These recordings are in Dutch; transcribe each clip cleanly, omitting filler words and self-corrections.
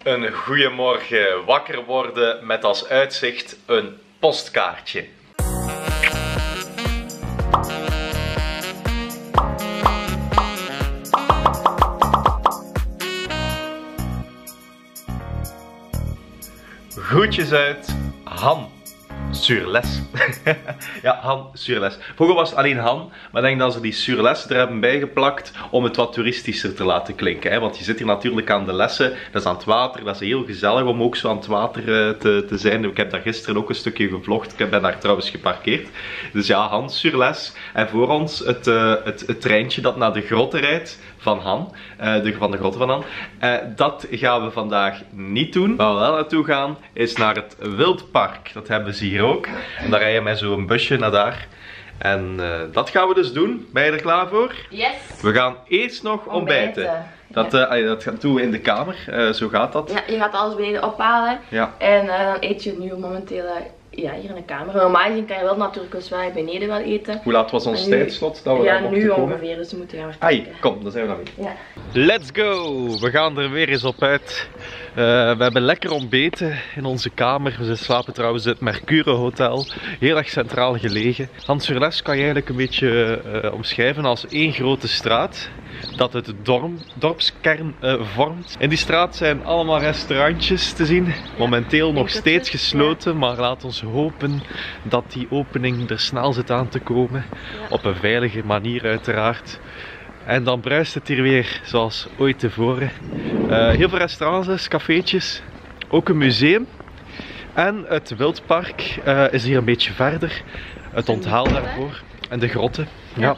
Een goeiemorgen, wakker worden met als uitzicht een postkaartje. Groetjes uit Han sur les. Ja, Han sur les. Vroeger was het alleen Han, maar ik denk dat ze die sur les er hebben bijgeplakt om het wat toeristischer te laten klinken. Hè? Want je zit hier natuurlijk aan de lessen, dat is aan het water, dat is heel gezellig om ook zo aan het water te zijn. Ik heb daar gisteren ook een stukje gevlogd, ik ben daar trouwens geparkeerd. Dus ja, Han sur les. En voor ons het treintje dat naar de grotten rijdt van Han, van de grotten van Han. Dat gaan we vandaag niet doen. Waar we wel naartoe gaan is naar het Wildpark. Dat hebben ze hier ook. En daar rij je met zo'n busje naar daar. En dat gaan we dus doen. Ben je er klaar voor? Yes. We gaan eerst nog ontbijten. Dat doen we in de kamer. Zo gaat dat. Ja, je gaat alles beneden ophalen. Ja. En dan eet je nu momenteel hier in de kamer. Normaal gezien kan je wel natuurlijk eens wel beneden wel eten. Hoe laat was ons tijdslot? Dat we ja, daar nu komen? ongeveer. Dus we moeten gaan vertrekken. Ai, kom, dan zijn we dan weer. Ja. Let's go! We gaan er weer eens op uit. We hebben lekker ontbeten in onze kamer. We slapen trouwens in het Mercure Hotel. Heel erg centraal gelegen. Han sur les kan je eigenlijk een beetje omschrijven als één grote straat. Dat het dorpskern vormt. In die straat zijn allemaal restaurantjes te zien. Momenteel nog steeds gesloten, maar laat ons hopen dat die opening er snel zit aan te komen. Ja. Op een veilige manier uiteraard. En dan bruist het hier weer zoals ooit tevoren. Heel veel restaurants, cafeetjes, ook een museum. En het Wildpark is hier een beetje verder. Het onthaal daarvoor. En de grotten. Ja.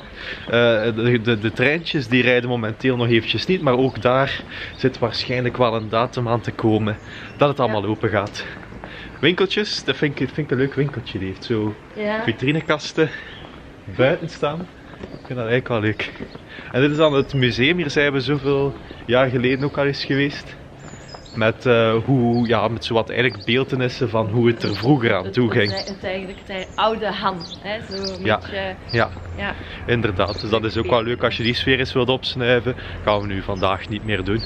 De treintjes die rijden momenteel nog eventjes niet, maar ook daar zit waarschijnlijk wel een datum aan te komen dat het allemaal open gaat. Winkeltjes, dat vind ik een leuk winkeltje. Die heeft zo vitrinekasten buiten staan. Ik vind dat eigenlijk wel leuk. En dit is dan het museum. Hier zijn we zoveel jaar geleden ook al eens geweest. Met, met zo wat eigenlijk beeltenissen van hoe het er vroeger aan toe ging. Het oude Han. Hè? Zo een beetje, ja, inderdaad. Dus dat is ook wel leuk als je die sfeer eens wilt opsnuiven. Gaan we nu vandaag niet meer doen.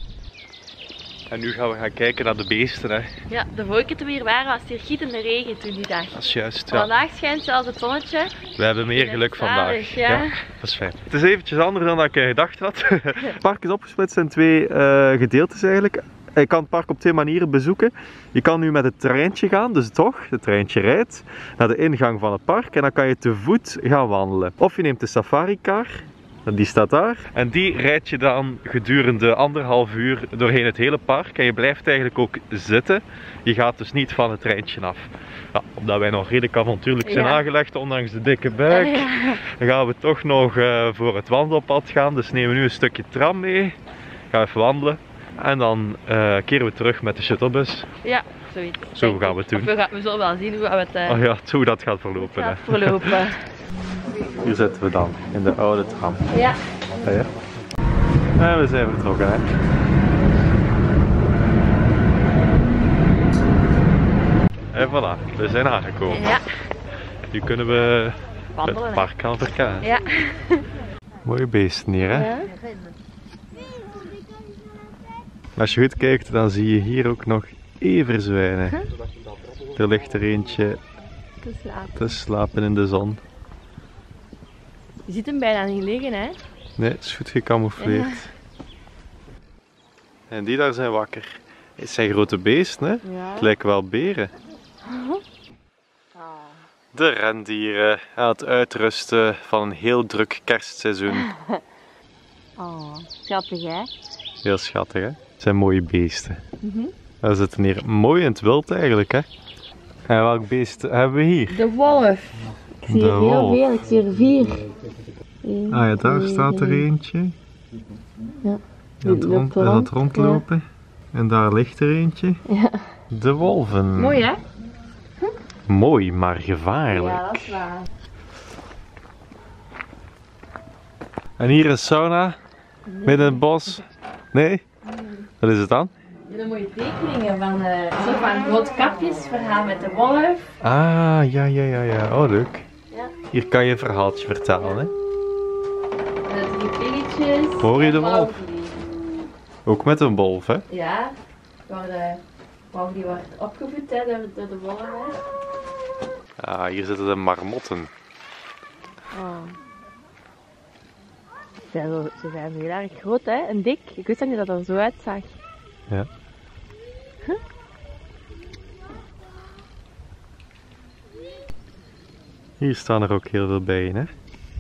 En nu gaan we gaan kijken naar de beesten. Hè. Ja, de vorige keer toen we hier waren was het hier gietende regen toen die dag. Dat is juist, ja. Vandaag schijnt zelfs het zonnetje. We hebben meer geluk vandaag. Ja. Dat is fijn. Het is eventjes anders dan ik gedacht had. Het park is opgesplitst in twee gedeeltes eigenlijk. Je kan het park op twee manieren bezoeken. Je kan nu met het treintje gaan, dus toch, het treintje rijdt naar de ingang van het park en dan kan je te voet gaan wandelen. Of je neemt de safari-car, die staat daar. En die rijd je dan gedurende 1,5 uur doorheen het hele park en je blijft eigenlijk ook zitten. Je gaat dus niet van het treintje af. Ja, omdat wij nog redelijk avontuurlijk zijn aangelegd, ondanks de dikke buik, dan gaan we toch nog voor het wandelpad gaan. Dus nemen we nu een stukje tram mee, gaan we even wandelen. En dan keren we terug met de shuttlebus. Ja, zoiets. Zo gaan we het doen. We zullen wel zien hoe dat gaat verlopen. Hier zitten we dan, in de oude tram. Ja. En we zijn vertrokken. Hè. En voilà, we zijn aangekomen. Ja. Nu kunnen we wandelen, het park gaan verkennen. Ja. Mooie beesten hier, hè? Ja. Als je goed kijkt, dan zie je hier ook nog everzwijnen. Er ligt er eentje te slapen in de zon. Je ziet hem bijna niet liggen, hè? Nee, het is goed gecamoufleerd. Ja. En die daar zijn wakker. Het zijn grote beesten, hè? Ja. Het lijken wel beren. De rendieren aan het uitrusten van een heel druk kerstseizoen. Oh, schattig, hè? Heel schattig, hè? Het zijn mooie beesten. We zitten hier mooi in het wild eigenlijk, hè? En welk beest hebben we hier? De wolf. Ik zie er heel veel, ik zie er 4. Ah ja, daar staat er eentje. Ja. Hij gaat rondlopen. Ja. En daar ligt er eentje. Ja. De wolven. Mooi, hè? Mooi, maar gevaarlijk. Ja, dat is waar. En hier een sauna. Midden in het bos. Nee? Wat is het dan? Hele mooie tekeningen van een groot kapjesverhaal met de wolf. Ah, ja. Oh, leuk. Ja. Hier kan je een verhaaltje vertellen, hè? En de 3 pilletjes. Hoor je de wolf? Ook met een wolf, hè? Ja. waar die wordt opgevoed hè, door de wolven. Ah, hier zitten de marmotten. Oh. Ze zijn heel erg groot hè, en dik. Ik wist niet dat het er zo uitzag. Ja. Huh? Hier staan er ook heel veel bijen, hè?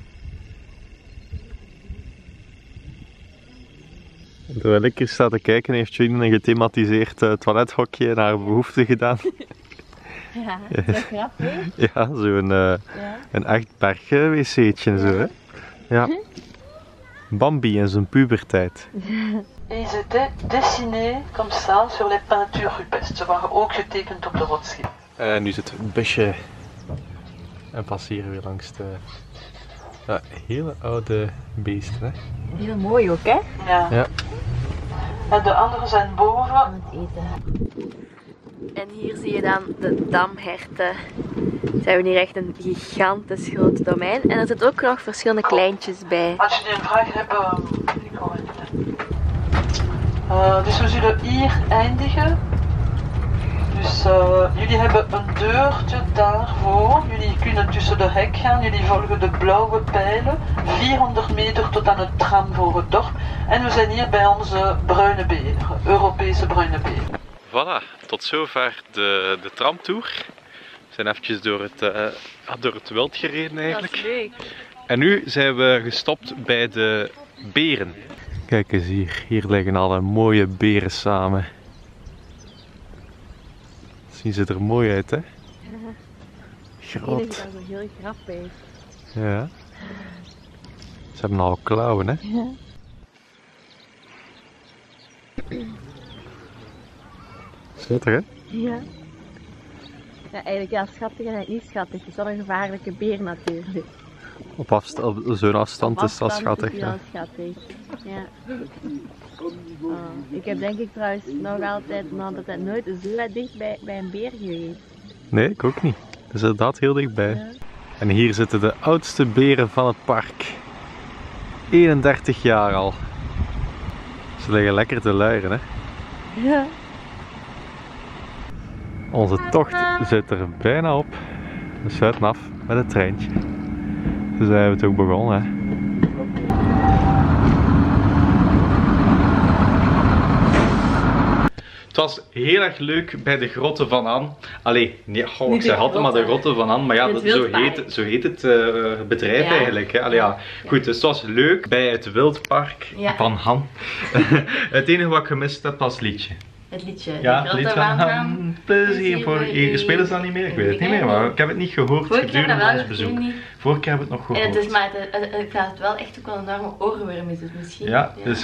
Terwijl ik hier sta te kijken, heeft Janine een gethematiseerd toilethokje naar haar behoefte gedaan. Ja, dat is grappig. Ja, zo'n een echt berg-wc'tje zo, hè? Ja. Bambi in zijn puberteit. Et ils étaient dessinés comme ça sur les peintures rupestres. Ze waren ook getekend op de rotschild. Nu zit het busje en passeren weer langs de hele oude beesten, hè? Heel mooi ook, hè? Ja. Ja. En de anderen zijn boven. Aan het eten. En hier zie je dan de damherten. Ze hebben hier echt een gigantisch groot domein. En er zitten ook nog verschillende kleintjes bij. Als jullie een vraag hebben, ik hoor het niet. Dus we zullen hier eindigen. Dus jullie hebben een deurtje daarvoor. Jullie kunnen tussen de hek gaan. Jullie volgen de blauwe pijlen. 400 meter tot aan het tram voor het dorp. En we zijn hier bij onze bruine beer. Europese bruine beer. Voilà, tot zover de tramtour. We zijn eventjes door het wild gereden eigenlijk. Dat is leuk. En nu zijn we gestopt bij de beren. Kijk eens hier, hier liggen alle mooie beren samen. Zien ze er mooi uit, hè? Groot. Dat is zo heel grappig. Ja. Ze hebben al klauwen, hè? Ja. Schitterend, hè? Ja. Ja, eigenlijk ja, schattig en eigenlijk niet schattig. Het is wel een gevaarlijke beer natuurlijk. Op zo'n afstand is dat schattig. Is die wel schattig. Ja. Oh, ik heb denk ik trouwens nog altijd nooit zo dicht bij een beer geweest. Nee, ik ook niet. Dat is inderdaad heel dichtbij. Ja. En hier zitten de oudste beren van het park. 31 jaar al. Ze liggen lekker te luieren, hè? Ja. Onze tocht zit er bijna op. We sluiten af met het treintje. Dus zijn we het ook begonnen, hè? Het was heel erg leuk bij de grotten van Han. Allee, nee, ik zei altijd maar de grotten van Han, maar ja, zo heet het bedrijf eigenlijk. Hè. Allee, ja. Goed, dus het was leuk bij het wildpark van Han. Het enige wat ik gemist heb was het liedje. Het liedje. Ja, het liedje van Han. Plezier voor je. Spelen ze dat niet meer? Ik weet het niet meer, maar ik heb het niet gehoord gedurende ons bezoek. Vorige keer heb ik het nog gehoord. En het is maar, ik vind het wel echt ook wel een enorme oorworm is het misschien. Ja, dus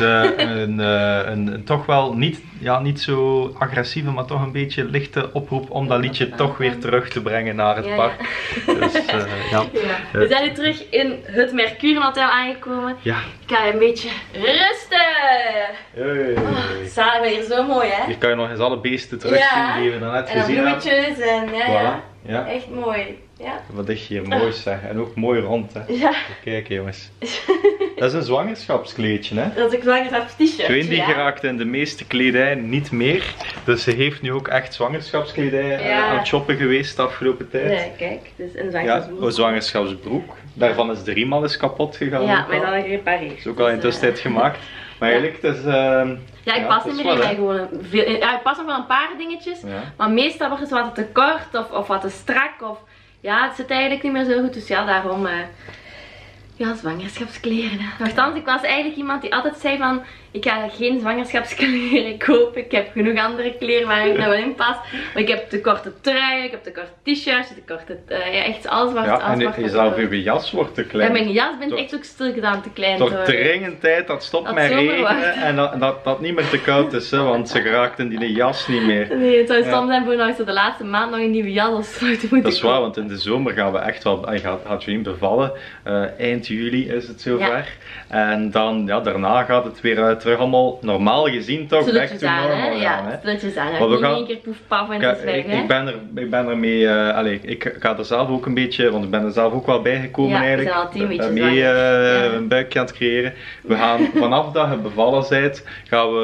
een toch wel niet zo agressieve, maar toch een beetje lichte oproep om dat liedje toch weer terug te brengen naar het park. Dus, ja. We zijn nu terug in het Mercure Hotel aangekomen. Ja. Ik ga een beetje rusten. Hey. Samen hier zo mooi, hè? Hier kan je nog eens alle beesten terugzien die we daarnet gezien hebben. En bloemetjes en Voilà. Ja. Echt mooi. Ja. Wat is hier mooi zeg. En ook mooi rond, hè. Ja. Kijk jongens. Dat is een zwangerschapskleedje, hè. Dat is een zwangerschapst-shirt. Twin die geraakte in de meeste kledij niet meer. Dus ze heeft nu ook echt zwangerschapskledij aan het shoppen geweest de afgelopen tijd. Nee, kijk. Dus een zwangerschapsbroek. Ja, een zwangerschapsbroek. Daarvan is 3 maal eens kapot gegaan. Ja, maar dan gerepareerd. Is ook al in de tussentijd gemaakt. Maar eigenlijk, het is... ja, ik pas niet meer in mij gewoon. Ja, ik pas nog wel een paar dingetjes. Ja. Maar meestal wordt het wat te kort of wat te strak. Of, ja, het zit eigenlijk niet meer zo goed. Dus ja, daarom... ja, zwangerschapskleren. Nochtans, ik was eigenlijk iemand die altijd zei van... Ik ga geen zwangerschapskleren kopen. Ik heb genoeg andere kleren waar ik nou wel in pas. Maar ik heb te korte truien, ik heb te korte t-shirts, te korte... ja, echt alles wat... Ja, en zelf uw jas wordt te klein. Ja, mijn jas bent echt ook stil gedaan te klein. Toch dringend tijd dat stopt met regenen en dat niet meer te koud is, hè, want ze geraakten die jas niet meer. Nee, het zou stom zijn voor nou zo de laatste maand nog een nieuwe jas of zo te moeten. Dat is waar, want in de zomer gaan we echt wel... Gaat Janine bevallen. Eind juli is het zover. Ja. En dan, ja, daarna gaat het weer terug allemaal normaal gezien toch back to normal gaan. Ja, stilletjes aan. Maar niet één keer poef paf en het is weg, ik ben ermee, ik ga er zelf ook een beetje, want ik ben er zelf ook wel bijgekomen eigenlijk. Ja, we zijn al 10 een buikje aan het creëren. We gaan vanaf dat je bevallen bent, gaan we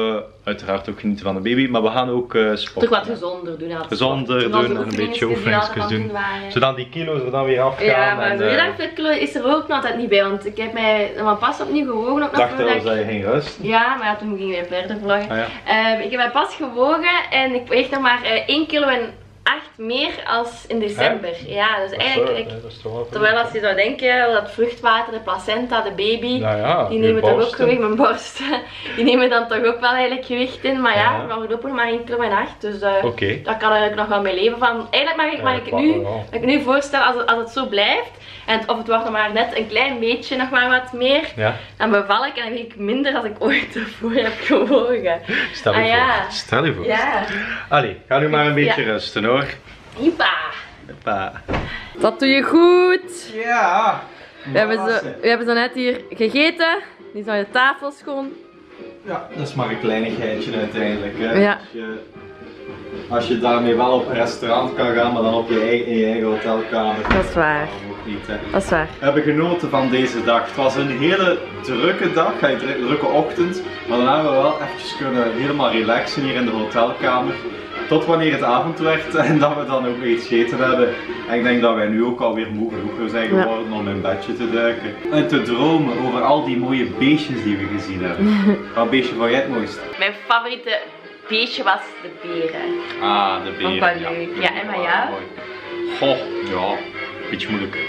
uiteraard ook genieten van de baby, maar we gaan ook sporten. Toch wat gezonder doen. Gezonder doen en een beetje oefeningetjes doen. Zodat die kilo's er dan weer afgaan. Ja, maar zo heel veel kilo is er ook nog altijd niet bij, want ik heb mij pas opnieuw gewogen op dacht dat je ging rusten. Ja, maar ja, toen ging ik weer verder vloggen. Ah, ja. Ik heb mij pas gewogen en ik weeg nog maar 1 kilo en 8 meer als in december. Ja, dus eigenlijk, terwijl als je zou denken, dat vruchtwater, de placenta, de baby, die nemen toch ook gewicht, mijn borst, die nemen dan toch ook wel eigenlijk gewicht in. Maar ja, we voorlopig maar 1 kilo en 8, dus daar kan ik nog wel mee leven van. Eigenlijk mag ik het nu voorstellen, als het zo blijft, en of het wordt nog maar net een klein beetje, nog maar wat meer, dan beval ik en dan weeg ik minder als ik ooit ervoor heb gewogen. Stel je voor. Stel je voor. Ja. Allee, ga nu maar een beetje rusten hoor. Hoppa. Dat doe je goed. Ja. We hebben zo net hier gegeten. Nu is nou je tafel schoon. Ja, dat is maar een kleinigheidje uiteindelijk. Hè. Ja. Als je daarmee wel op een restaurant kan gaan, maar dan op in je eigen hotelkamer. Dat is waar. Niet, hè. Dat is waar. We hebben genoten van deze dag. Het was een hele drukke dag, een drukke ochtend. Maar dan hebben we wel eventjes kunnen helemaal relaxen hier in de hotelkamer. Tot wanneer het avond werd en dat we dan ook iets gegeten hebben. En ik denk dat wij nu ook alweer moe genoeg zijn geworden om in bedje te duiken. En te dromen over al die mooie beestjes die we gezien hebben. Wat beestje vond jij het mooist? Mijn favoriete beestje was de beren. Ah, de beren. Vond ik wel leuk. Ja, en met jou? Goh, ja, beetje moeilijk.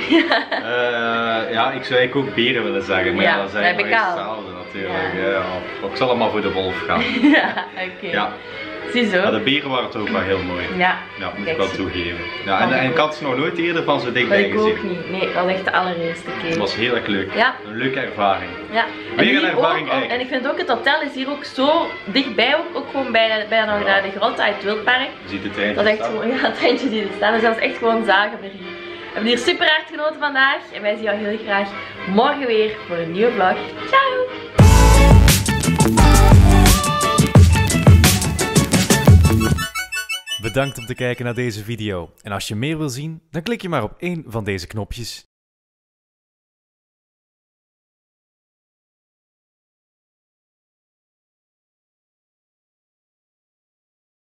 Ja, ik zou eigenlijk ook beren willen zeggen, maar dat is eigenlijk hetzelfde natuurlijk. Ja, ik zal allemaal voor de wolf gaan. Ja, oké. Ja. Ziezo. Ja, de beren waren toch ook wel heel mooi. Ja, moet ik wel toegeven. Ja, en ik had ze nog nooit eerder van zo dichtbij gezien. Ik ook niet. Nee, dat was echt de allereerste keer. Het was heel erg leuk. Ja. Een leuke ervaring. Ja. Weer een ervaring ook, en ik vind ook het hotel is hier ook zo dichtbij, ook gewoon bij de grot uit het Wildpark. Je ziet de treintje dat is echt gewoon, het treintje die er staan. Dus dat is echt gewoon zagen hier. We hebben hier super hard genoten vandaag en wij zien jou heel graag morgen weer voor een nieuwe vlog. Ciao! Bedankt om te kijken naar deze video. En als je meer wil zien, dan klik je maar op één van deze knopjes.